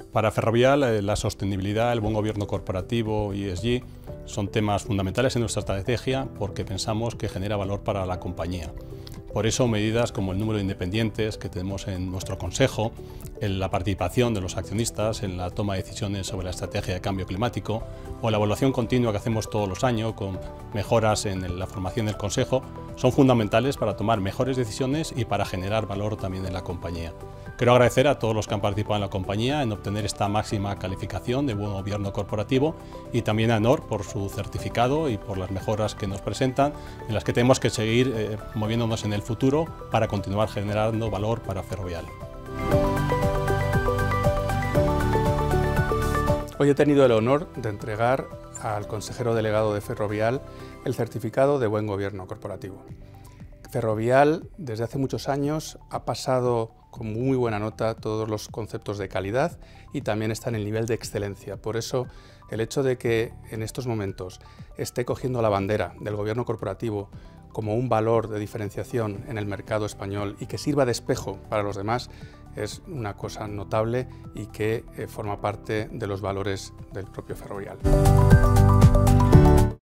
Para Ferrovial, la sostenibilidad, el buen gobierno corporativo y ESG son temas fundamentales en nuestra estrategia porque pensamos que genera valor para la compañía. Por eso, medidas como el número de independientes que tenemos en nuestro consejo, la participación de los accionistas en la toma de decisiones sobre la estrategia de cambio climático o la evaluación continua que hacemos todos los años con mejoras en la formación del consejo, son fundamentales para tomar mejores decisiones y para generar valor también en la compañía. Quiero agradecer a todos los que han participado en la compañía en obtener esta máxima calificación de buen gobierno corporativo y también a ENOR por su certificado y por las mejoras que nos presentan, en las que tenemos que seguir moviéndonos en el futuro para continuar generando valor para Ferrovial. Hoy he tenido el honor de entregar al consejero delegado de Ferrovial el certificado de buen gobierno corporativo. Ferrovial desde hace muchos años ha pasado con muy buena nota todos los conceptos de calidad y también está en el nivel de excelencia. Por eso el hecho de que en estos momentos esté cogiendo la bandera del gobierno corporativo como un valor de diferenciación en el mercado español y que sirva de espejo para los demás es una cosa notable y que forma parte de los valores del propio Ferrovial.